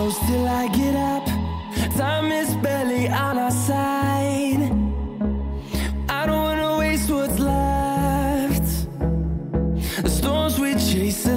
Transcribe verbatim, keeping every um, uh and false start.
close till I get up. Time is barely on our side. I don't wanna waste what's left. The storms we chase